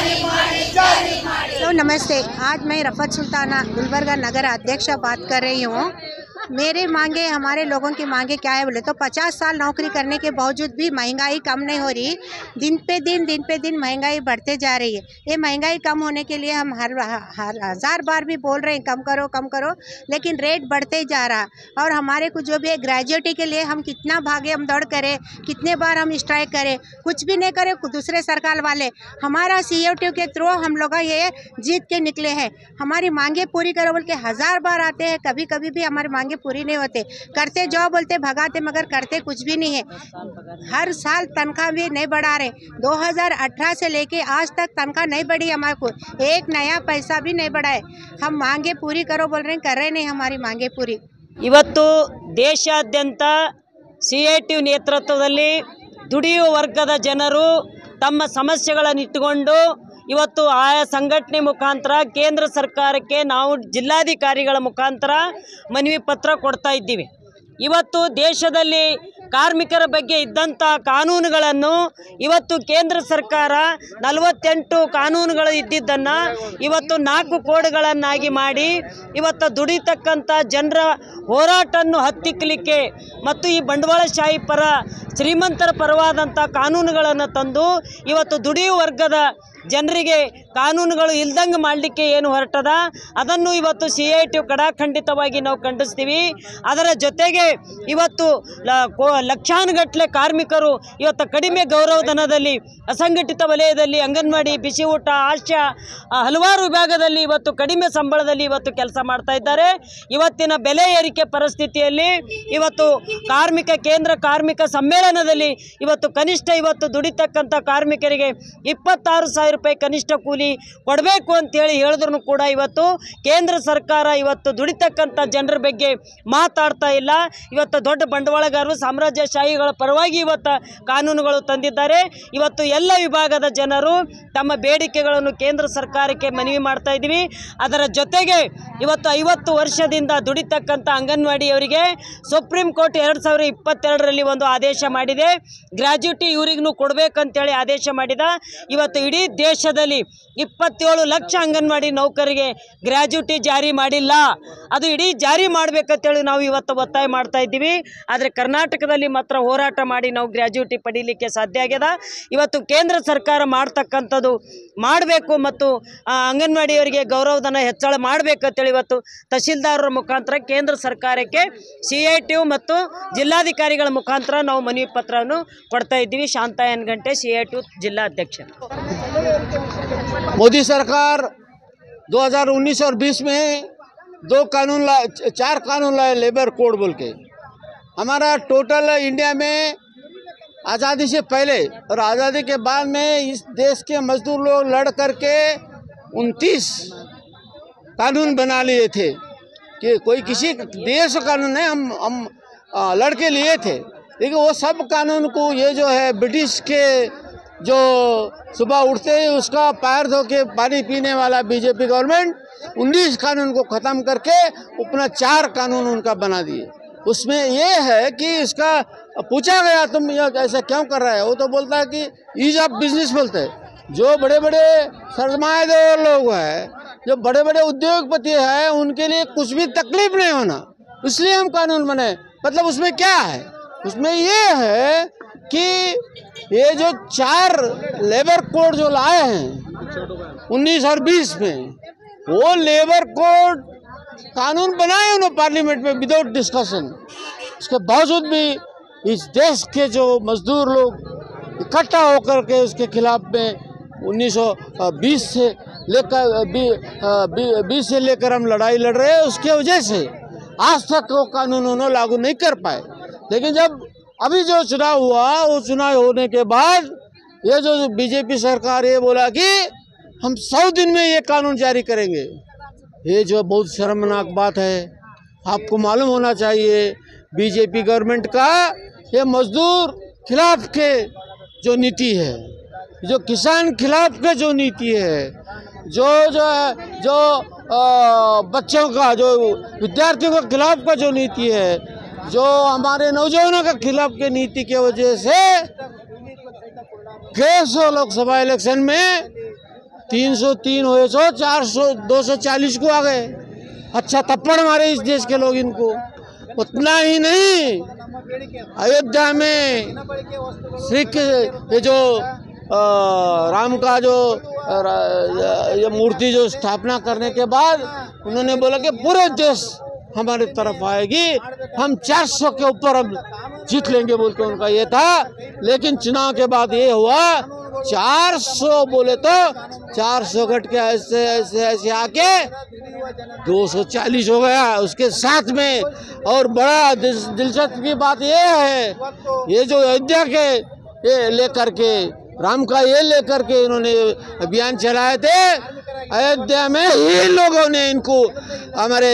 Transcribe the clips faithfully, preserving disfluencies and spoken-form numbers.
तो नमस्ते, आज मैं रफ़त सुल्ताना गुलबर्गा नगर अध्यक्ष बात कर रही हूँ। मेरे मांगे, हमारे लोगों की मांगे क्या है बोले तो पचास साल नौकरी करने के बावजूद भी महंगाई कम नहीं हो रही। दिन पे दिन दिन पे दिन महंगाई बढ़ते जा रही है। ये महंगाई कम होने के लिए हम हर हर हज़ार बार भी बोल रहे हैं कम करो कम करो, लेकिन रेट बढ़ते ही जा रहा। और हमारे को जो भी है ग्रेजुएटी के लिए हम कितना भागे, हम दौड़ करें, कितने बार हम स्ट्राइक करें, कुछ भी नहीं करे दूसरे सरकार वाले। हमारा सी ए टी के थ्रू हम लोग ये जीत के निकले हैं। हमारी मांगे पूरी करो बोल के हज़ार बार आते हैं, कभी कभी भी हमारी मांगे पूरी नहीं होते। करते जाओ बोलते भगाते, मगर करते कुछ भी नहीं है। हर साल तनख्वाह भी नहीं बढ़ा रहे। दो हज़ार अठारह से लेके आज तक तनख्वाह नहीं बढ़ी, हमारे को एक नया पैसा भी नहीं बढ़ा है। हम मांगे पूरी करो बोल रहे हैं, कर रहे नहीं हमारी मांगे पूरी। ಇವತ್ತು ದೇಶಾದ್ಯಂತ ಸಿ ಐ ಟಿ ನೇತೃತ್ವದಲ್ಲಿ ದುಡಿಯುವ ವರ್ಗದ ಜನರು ತಮ್ಮ ಸಮಸ್ಯೆಗಳನ್ನು ಇಟ್ಟುಕೊಂಡು ಇವತ್ತು ಆಯಾ ಸಂಘಟನೆ ಮುಖಾಂತರ ಕೇಂದ್ರ ಸರ್ಕಾರಕ್ಕೆ ನಾವು ಜಿಲ್ಲಾಧಿಕಾರಿಗಳ ಮುಖಾಂತರ ಮನವಿ ಪತ್ರ ಕೊಡ್ತಾ ಇದ್ದೀವಿ। ಇವತ್ತು ದೇಶದಲ್ಲಿ ಕಾರ್ಮಿಕರ ಬಗ್ಗೆ ಇದ್ದಂಥ ಕಾನೂನುಗಳನ್ನು ಇವತ್ತು ಕೇಂದ್ರ ಸರ್ಕಾರ ನಲವತ್ತೆಂಟು ಕಾನೂನುಗಳು ಇದ್ದಿದ್ದನ್ನು ಇವತ್ತು ನಾಲ್ಕು ಕೋಡ್ಗಳನ್ನಾಗಿ ಮಾಡಿ ಇವತ್ತು ದುಡಿತಕ್ಕಂಥ ಜನರ ಹೋರಾಟವನ್ನು ಹತ್ತಿಕ್ಕಲಿಕ್ಕೆ ಮತ್ತು ಈ ಬಂಡವಾಳಶಾಹಿ ಪರ ಶ್ರೀಮಂತರ ಪರವಾದಂಥ ಕಾನೂನುಗಳನ್ನು ತಂದು ಇವತ್ತು ದುಡಿಯುವ ವರ್ಗದ ಜನರಿಗೆ ಕಾನೂನುಗಳು ಇಲ್ದಂಗೆ ಮಾಡಲಿಕ್ಕೆ ಏನು ಹೊರಟದ ಅದನ್ನು ಇವತ್ತು ಸಿ ಐ ಟಿ ಕಡಾಖಂಡಿತವಾಗಿ ನಾವು ಖಂಡಿಸ್ತೀವಿ। ಅದರ ಜೊತೆಗೆ ಇವತ್ತು ಲಕ್ಷಾನುಗಟ್ಟಲೆ ಕಾರ್ಮಿಕರು ಇವತ್ತು ಕಡಿಮೆ ಗೌರವಧನದಲ್ಲಿ ಅಸಂಘಟಿತ ವಲಯದಲ್ಲಿ ಅಂಗನವಾಡಿ, ಬಿಸಿ ಊಟ, ಆಶಾ ಹಲವಾರು ವಿಭಾಗದಲ್ಲಿ ಇವತ್ತು ಕಡಿಮೆ ಸಂಬಳದಲ್ಲಿ ಇವತ್ತು ಕೆಲಸ ಮಾಡ್ತಾ ಇದ್ದಾರೆ। ಇವತ್ತಿನ ಬೆಲೆ ಏರಿಕೆ ಪರಿಸ್ಥಿತಿಯಲ್ಲಿ ಇವತ್ತು ಕಾರ್ಮಿಕ ಕೇಂದ್ರ ಕಾರ್ಮಿಕ ಸಮ್ಮೇಳನದಲ್ಲಿ ಇವತ್ತು ಕನಿಷ್ಠ ಇವತ್ತು ದುಡಿತಕ್ಕಂಥ ಕಾರ್ಮಿಕರಿಗೆ ಇಪ್ಪತ್ತಾರು ಸಾವಿರ ರೂಪಾಯಿ ಕನಿಷ್ಠ ಕೂಲಿ ಕೊಡಬೇಕು ಅಂತೇಳಿ ಹೇಳಿದ್ರು ಕೂಡ ಇವತ್ತು ಕೇಂದ್ರ ಸರ್ಕಾರ ಇವತ್ತು ದುಡಿತಕ್ಕಂಥ ಜನರ ಬಗ್ಗೆ ಮಾತಾಡ್ತಾ ಇಲ್ಲ। ಇವತ್ತು ದೊಡ್ಡ ಬಂಡವಾಳಗಾರರು ಸಾಮ್ರಾಜ್ಯಶಾಹಿಗಳ ಪರವಾಗಿ ಇವತ್ತು ಕಾನೂನುಗಳು ತಂದಿದ್ದಾರೆ। ಇವತ್ತು ಎಲ್ಲ ವಿಭಾಗದ ಜನರು ತಮ್ಮ ಬೇಡಿಕೆಗಳನ್ನು ಕೇಂದ್ರ ಸರ್ಕಾರಕ್ಕೆ ಮನವಿ ಮಾಡ್ತಾ ಇದ್ದೀವಿ। ಅದರ ಜೊತೆಗೆ ಇವತ್ತು ಐವತ್ತು ವರ್ಷದಿಂದ ದುಡಿತಕ್ಕಂಥ ಅಂಗನವಾಡಿಯವರಿಗೆ ಸುಪ್ರೀಂ ಕೋರ್ಟ್ ಎರಡು ಸಾವಿರ ಇಪ್ಪತ್ತೆರಡರಲ್ಲಿ ಒಂದು ಆದೇಶ ಮಾಡಿದೆ, ಗ್ರ್ಯಾಜುಯಿಟಿ ಇವರಿಗೂ ಕೊಡಬೇಕಂತೇಳಿ ಆದೇಶ ಮಾಡಿದ। ಇವತ್ತು ಇಡೀ ದೇಶದಲ್ಲಿ ಇಪ್ಪತ್ತೇಳು ಲಕ್ಷ ಅಂಗನವಾಡಿ ನೌಕರಿಗೆ ಗ್ರ್ಯಾಜುಯಿಟಿ ಜಾರಿ ಮಾಡಿಲ್ಲ, ಅದು ಇಡೀ ಜಾರಿ ಮಾಡಬೇಕಂತೇಳಿ ನಾವು ಇವತ್ತು ಒತ್ತಾಯ ಮಾಡ್ತಾ ಇದ್ದೀವಿ। ಆದರೆ ಕರ್ನಾಟಕದಲ್ಲಿ ಮಾತ್ರ ಹೋರಾಟ ಮಾಡಿ ನಾವು ಗ್ರ್ಯಾಜುಯಿಟಿ ಪಡೀಲಿಕ್ಕೆ ಸಾಧ್ಯ ಆಗ್ಯದ। ಇವತ್ತು ಕೇಂದ್ರ ಸರ್ಕಾರ ಮಾಡ್ತಕ್ಕಂಥದ್ದು ಮಾಡಬೇಕು ಮತ್ತು ಅಂಗನವಾಡಿಯವರಿಗೆ ಗೌರವಧನ ಹೆಚ್ಚಳ ಮಾಡಬೇಕಂತೇಳಿ ಇವತ್ತು ತಹಶೀಲ್ದಾರರ ಮುಖಾಂತರ ಕೇಂದ್ರ ಸರ್ಕಾರಕ್ಕೆ ಸಿ ಐ ಟಿ ಮತ್ತು ಜಿಲ್ಲಾಧಿಕಾರಿಗಳ ಮುಖಾಂತರ ನಾವು ಮನವಿ ಪತ್ರವನ್ನು ಕೊಡ್ತಾ ಇದ್ದೀವಿ। ಶಾಂತಾಯನ್ ಗಂಟೆ, ಸಿ ಐ ಟಿ जिला अध्यक्ष। मोदी सरकार दो हज़ार उन्नीस और बीस में दो कानून ला चार कानून लाए लेबर कोड बोल के। हमारा टोटल इंडिया में आज़ादी से पहले और आज़ादी के बाद में इस देश के मजदूर लोग लड़ करके उनतीस कानून बना लिए थे कि कोई किसी देश का कानून नहीं, हम हम लड़ के लिए थे। लेकिन वो सब कानून को ये जो है ब्रिटिश के जो सुबह उठते ही उसका पैर धो के पानी पीने वाला बीजेपी गवर्नमेंट उन्नीस कानून को ख़त्म करके अपना चार कानून उनका बना दिए। उसमें ये है कि इसका पूछा गया तुम ये ऐसा क्यों कर रहे हो, वो तो बोलता है कि ईज ऑफ बिजनेस बोलते हैं। जो बड़े बड़े सरमाएदार लोग हैं, जो बड़े बड़े उद्योगपति हैं, उनके लिए कुछ भी तकलीफ नहीं होना, इसलिए हम कानून बनाए। मतलब उसमें क्या है, उसमें ये है कि ये जो चार लेबर कोड जो लाए हैं उन्नीस और बीस में, वो लेबर कोड कानून बनाए उन्होंने पार्लियामेंट में विदाउट डिस्कशन। उसके बावजूद भी इस देश के जो मजदूर लोग इकट्ठा होकर के उसके खिलाफ में उन्नीस सौ बीस से लेकर बीस से लेकर हम लड़ाई लड़ रहे हैं। उसके वजह से आज तक वो कानून उन्होंने लागू नहीं कर पाए। लेकिन जब अभी जो चुनाव हुआ, वो चुनाव होने के बाद ये जो बीजेपी सरकार ये बोला कि हम सौ दिन में ये कानून जारी करेंगे। ये जो बहुत शर्मनाक बात है। आपको मालूम होना चाहिए बीजेपी गवर्नमेंट का ये मजदूर खिलाफ के जो नीति है, जो किसान खिलाफ के जो नीति है, जो जो है जो आ, बच्चों का जो विद्यार्थियों के खिलाफ का जो नीति है, जो हमारे नौजवानों के खिलाफ के नीति की वजह से केस लोकसभा इलेक्शन में तीन सौ तीन हुए सो चार सौ दो सौ चालीस को आ गए। अच्छा थप्पड़ मारे इस देश के लोग इनको। उतना ही नहीं, अयोध्या में श्री ये जो आ, राम का जो आ, ये मूर्ति जो स्थापना करने के बाद उन्होंने बोला कि पूरे देश हमारे तरफ आएगी, हम चार सौ के ऊपर हम जीत लेंगे बोल के उनका ये था। लेकिन चुनाव के बाद ये हुआ चार सौ बोले तो चार सौ घट के ऐसे ऐसे ऐसे आके दो सौ चालीस हो गया उसके साथ में। और बड़ा दिलचस्प की बात ये है, ये जो अयोध्या के ये लेकर के राम का ये लेकर के इन्होंने अभियान चलाए थे, अयोध्या में ही लोगों ने इनको हमारे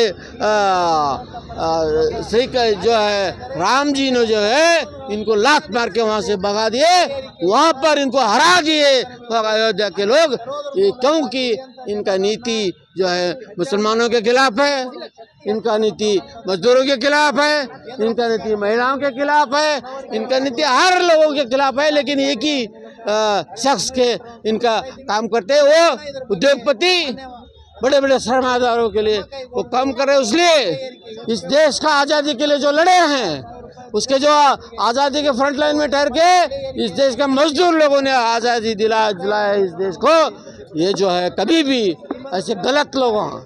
श्री जो है राम जी ने जो है इनको लात मार के वहाँ से भगा दिए, वहाँ पर इनको हरा दिए अयोध्या के लोग। ये क्योंकि इनका नीति जो है मुसलमानों के खिलाफ है, इनका नीति मजदूरों के खिलाफ है, इनका नीति महिलाओं के खिलाफ है, इनका नीति हर लोगों के खिलाफ है। लेकिन एक ही शख्स के इनका काम करते हैं, वो उद्योगपति बड़े बड़े सरमादारों के लिए वो काम कर रहे हैं। इसलिए इस देश का आज़ादी के लिए जो लड़े हैं, उसके जो आज़ादी के फ्रंट लाइन में ठहर के इस देश के मजदूर लोगों ने आज़ादी दिला दिलाया इस देश को, ये जो है कभी भी ऐसे गलत लोगों